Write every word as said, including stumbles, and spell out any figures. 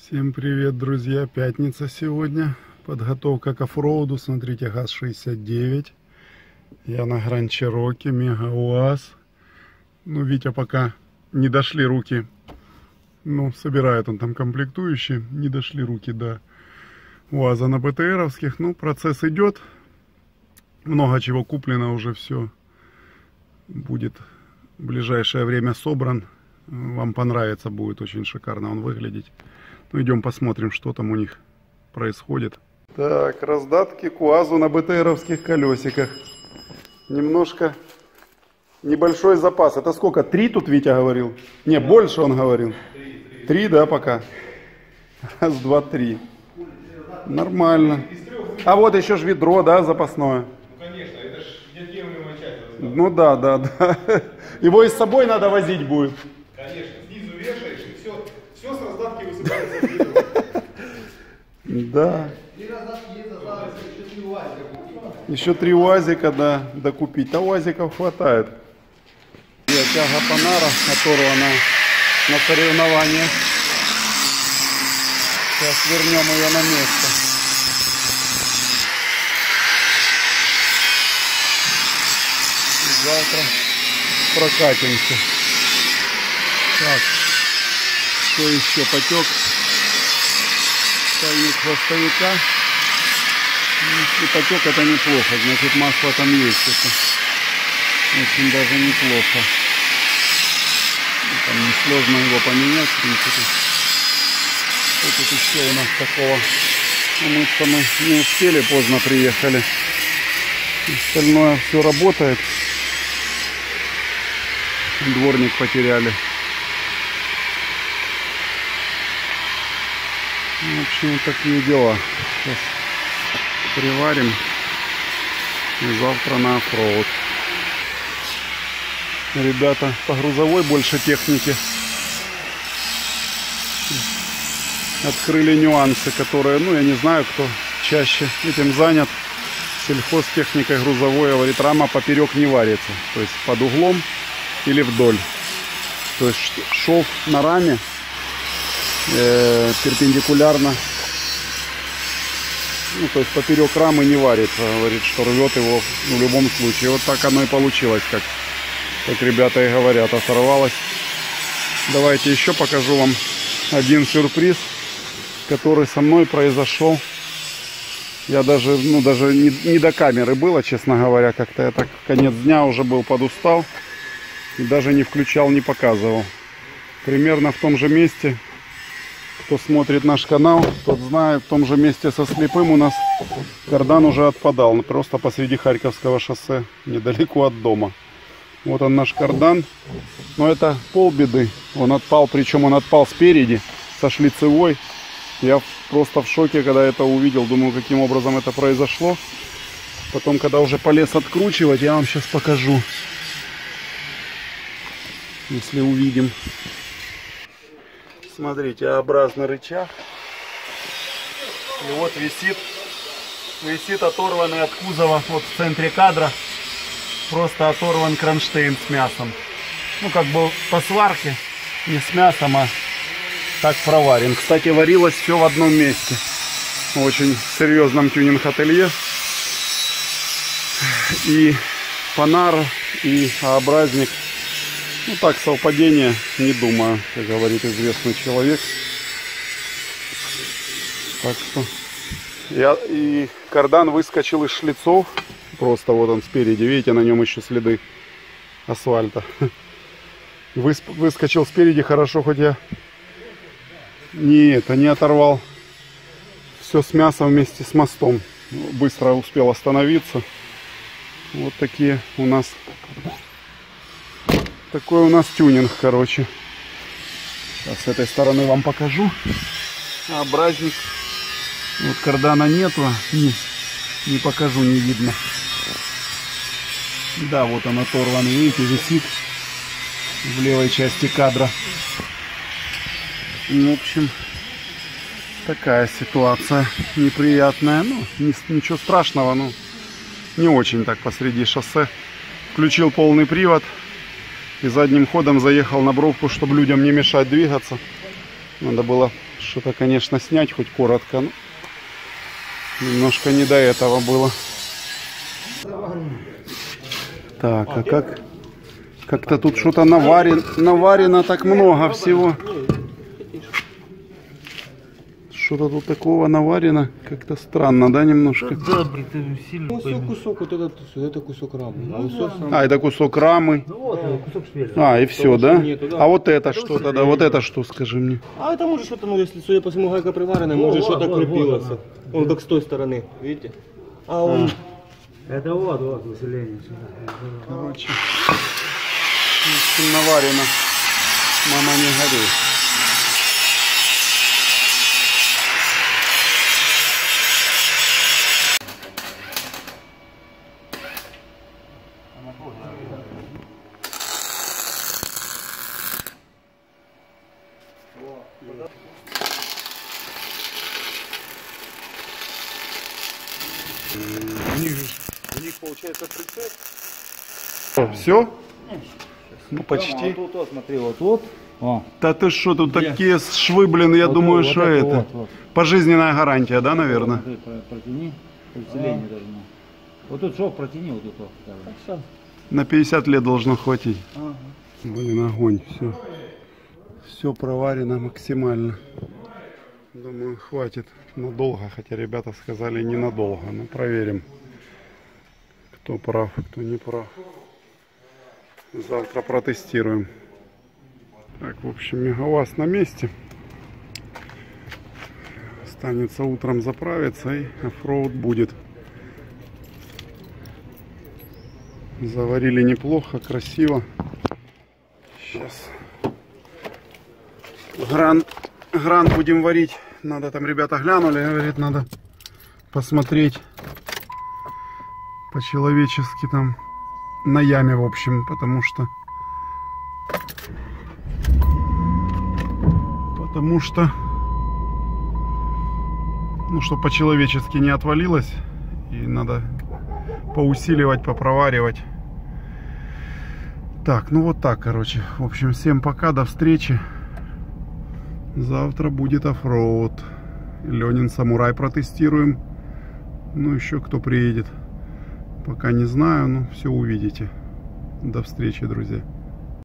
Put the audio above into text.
Всем привет, друзья! Пятница сегодня. Подготовка к оффроуду. Смотрите, ГАЗ шестьдесят девять. Я на Гранд Чироки, Мега УАЗ. Ну, Витя пока не дошли руки. Ну, собирает он там комплектующие. Не дошли руки до УАЗа на БТРовских. Ну, процесс идет. Много чего куплено уже, все будет в ближайшее время собран. Вам понравится, будет очень шикарно он выглядеть. Ну, идем посмотрим, что там у них происходит. Так, раздатки к УАЗу на БТРовских колесиках. Немножко небольшой запас. Это сколько? Три тут Витя говорил? Не, больше он говорил. Три, три, да, пока. Раз, два, три. Нормально. А вот еще ж ведро, да, запасное. Ну, конечно, это ж неотъемлемая часть раздатки. Ну да, да, да. Его и с собой надо возить будет. Конечно, снизу вешаешь, и все, все с раздатки высыпается в ведро. Да. Еще три УАЗика, да, докупить. А УАЗиков хватает. И тяга Панара оторвана на соревнованиях. Сейчас вернем ее на место. И завтра прокатимся. Так, что еще? Потек стальник хвостовика. Если потек, это неплохо, значит масло там есть. Это очень даже неплохо. Там несложно его поменять, в принципе. Что тут еще у нас такого? Умыться мы не успели, поздно приехали. Остальное все работает. Дворник потеряли. В общем, такие дела. Сейчас приварим и завтра на оффроуд. Ребята по грузовой больше техники открыли нюансы, которые, ну, я не знаю, кто чаще этим занят. Сельхозтехникой грузовой, говорит, рама поперек не варится, то есть под углом или вдоль. То есть шов на раме э, перпендикулярно, ну, то есть поперек рамы не варится, говорит, что рвет его в любом случае. Вот так оно и получилось, как, как ребята и говорят, оторвалось. Давайте еще покажу вам один сюрприз, который со мной произошел. Я даже, ну, даже не, не до камеры было, честно говоря, как-то я так конец дня уже был, подустал. И даже не включал, не показывал. Примерно в том же месте, кто смотрит наш канал, тот знает, в том же месте со слепым у нас кардан уже отпадал. Просто посреди Харьковского шоссе, недалеко от дома. Вот он наш кардан. Но это полбеды. Он отпал, причем он отпал спереди, со шлицевой. Я просто в шоке, когда это увидел. Думаю, каким образом это произошло. Потом, когда уже полез откручивать, я вам сейчас покажу. Если увидим. Смотрите, А-образный рычаг. И вот висит, висит оторванный от кузова, вот в центре кадра, просто оторван кронштейн с мясом. Ну, как бы по сварке, не с мясом, а так проварен. Кстати, варилось все в одном месте. В очень серьезном тюнинг-ателье. И Панар, и А-образник. Ну так, совпадение, не думаю, как говорит известный человек. Так что я и кардан выскочил из шлицов. Просто вот он спереди, видите, на нем еще следы асфальта. Выс, выскочил спереди, хорошо, хоть я не это не оторвал все с мясом вместе с мостом. Быстро успел остановиться. Вот такие у нас. Такой у нас тюнинг, короче. Сейчас с этой стороны вам покажу. А-образник. Вот кардана нету. Не, не покажу, не видно. Да, вот он оторван. Видите, висит в левой части кадра. В общем, такая ситуация неприятная. Ну, не, ничего страшного, но не очень так посреди шоссе. Включил полный привод. И задним ходом заехал на бровку, чтобы людям не мешать двигаться. Надо было что-то, конечно, снять хоть коротко, но немножко не до этого было. Так, а как? Как-то тут что-то наварено, наварено так много всего. Что-то тут такого наварено, как-то странно, да, немножко? Да, блин, ты сильно Ну, все кусок, вот этот, это кусок рамы. А, вот сам... А, это кусок рамы. Ну вот, да. Кусок швеля. А, и все, да? Нету, да? А вот это что тогда? Вот это что, скажи мне? А это может что-то, ну если, судя по всему, гайка приварена, может что-то крепилось. Он как с той стороны, видите? А он... Это вот, вот, усиление. Короче, наварено. Мама, не горюй. У них, у них получается прицеп. Все? Ну почти. Вот, вот, смотри, вот тут. О. Да ты что, тут такие швы, блин, я Вот думаю, вот что это это. вот, вот. Пожизненная гарантия, да, наверное? Вот это протяни, усиление должно. Вот тут шов протяни, вот тут. Вот. На пятьдесят лет должно хватить. Ага. Блин, огонь, все. Все проварено максимально. Думаю, хватит надолго, хотя ребята сказали ненадолго. Но проверим, кто прав, кто не прав. Завтра протестируем. Так, в общем, Мегауаз на месте. Останется утром заправиться, и оффроуд будет. Заварили неплохо, красиво. Сейчас грант, грант будем варить. Надо, там ребята глянули, говорит, надо посмотреть по-человечески там на яме, в общем, потому что потому что ну, что по-человечески не отвалилось, и надо поусиливать, попроваривать. Так, ну вот так, короче. В общем, всем пока, до встречи. Завтра будет оффроуд. Ленин Самурай протестируем. Ну, еще кто приедет, пока не знаю, но все увидите. До встречи, друзья.